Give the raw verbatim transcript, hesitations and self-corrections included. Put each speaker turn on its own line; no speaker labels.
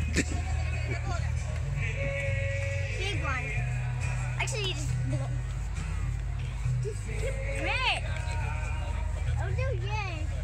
Big one. Actually, just just skip red. I'll do yay.